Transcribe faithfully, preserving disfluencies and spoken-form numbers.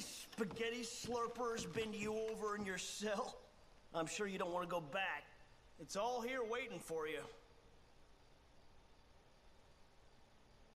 these spaghetti slurpers been to you over in your cell? I'm sure you don't want to go back. It's all here waiting for you.